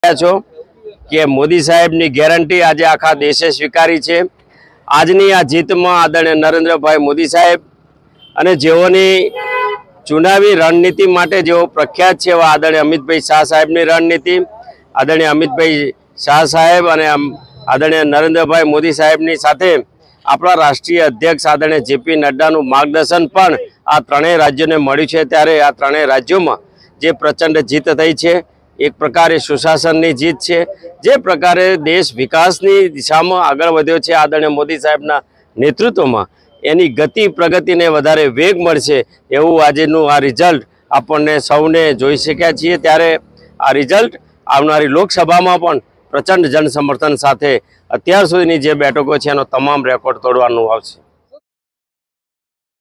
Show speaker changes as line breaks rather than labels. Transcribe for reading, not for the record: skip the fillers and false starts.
છો કે મોદી સાહેબની ગેરંટી આજે આખા દેશે સ્વીકારી છે। આજની આ જીતમાં આદરણીય નરેન્દ્રભાઈ મોદી સાહેબ અને જેઓની ચુનાવી રણનીતિ માટે જેઓ પ્રખ્યાત છે એવા આદરણીય અમિતભાઈ શાહ સાહેબની રણનીતિ, આદરણીય અમિતભાઈ શાહ સાહેબ અને આદરણીય નરેન્દ્રભાઈ મોદી સાહેબની સાથે આપણા રાષ્ટ્રીય અધ્યક્ષ આદરણીય જેપી નડ્ડાનું માર્ગદર્શન પણ આ ત્રણેય રાજ્યોને મળ્યું છે। ત્યારે આ ત્રણેય રાજ્યોમાં જે પ્રચંડ જીત થઈ છે, एक प्रकारे सुशासननी जीत है। जे प्रकारे देश विकासनी दिशामां आगळ वध्यो छे आदरणीय मोदी साहेबना नेतृत्वमां एनी गति प्रगति ने वधारे वेग मळशे एवुं आजेनुं आ रिजल्ट आपणे सौने जोई शक्या छीए। त्यारे आ रिजल्ट आवनारी लोकसभामां पण प्रचंड जनसमर्थन साथे अत्यार सुधीनी जे बेठको छे एनो तमाम रेकॉर्ड तोड़वानुं आवशे।